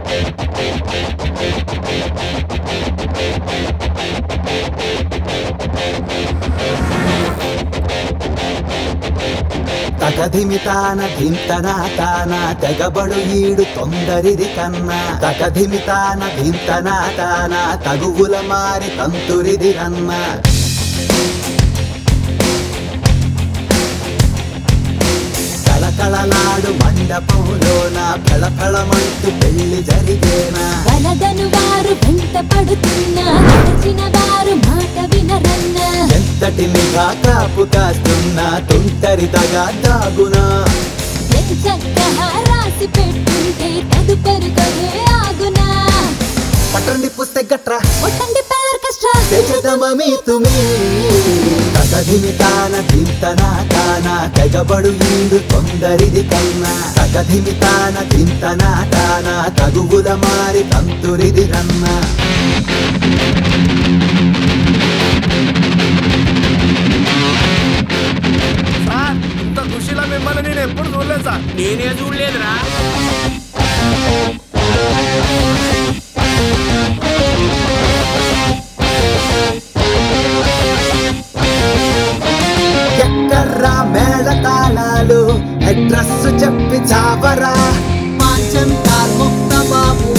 తకధిమితాన ధింతనా తాన తెగబడు ఈడు తొందరిది కన్నా తకధిమితాన ధింతనా తాన తగువుల మారి తంతురిది రన్న కళకళలాడు మండపంలోన ఫళఫళమంటూ పెళ్లి జరిగేనా వలదను వారు వెంట పడుతున్నా నడిచిన వారు మాట వినరన్నా ఎంతటి నిఘా కాపు కాస్తున్నా తుంటరితగా దాగునా చక్కగా రాసి పెట్టుంటే తదుపరి కదే ఆగునా పట్టండి పుస్తక గట్రా కొట్టండి పేరు కష్ట తెగదమీ తుమి తకధిమితాన ధింతనా తాన తెగబడు ఈడు తొందరిది కన్నా తకధిమితాన ధింతనా తాన తగువుల మారి తంతురిది రన్న సార్ ఇంత ఖుషిలా మిమ్మల్ని నేను ఎప్పుడు చూడలేదు సార్. నేనే చూడలేదురా. ఎక్కర్రా మేళ తాళాలు అడ్రస్ చెప్పి చావరా మాచంతార్ ముక్త బాబు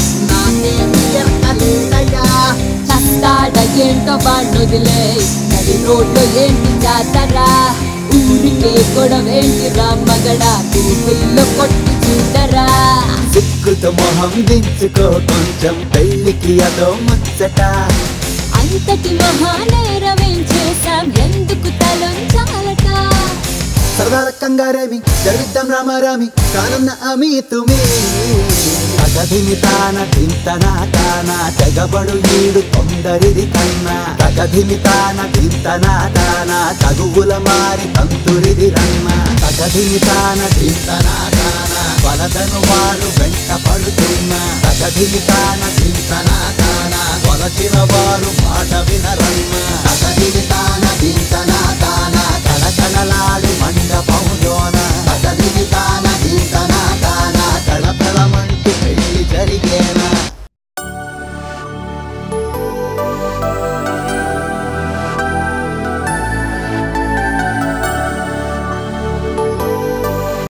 చస్తాడ ఏంటో బాణొదిలే నడి రోడ్లో ఏంటి జాతరా ఊరికే గొడవేంటి రామగడ కూతుల్లో కొట్టి చూడరా సిక్కుతో మొహం దించుకో కొంచెం పెళ్లికి అదో ముచ్చట అంతటి మహానేరమేం చేశాం ఎందుకు తలొంచాలట సరదాల కంగారేమి జరిద్దాం రామారామి కానున్న అమీ తుమి తకధిమితాన ధింతనా తాన తెగబడు ఈడు తొందరిది కన్నా తకధిమితాన ధింతనా తాన తగువుల మారి తంతురిది రన్న తకధిమితాన ధింతనా తాన వలదను వారు వెంట పడుతున్నా తకధిమితాన ధింతనా తాన కొలచిన వారు మాట వినరన్న తకధిమి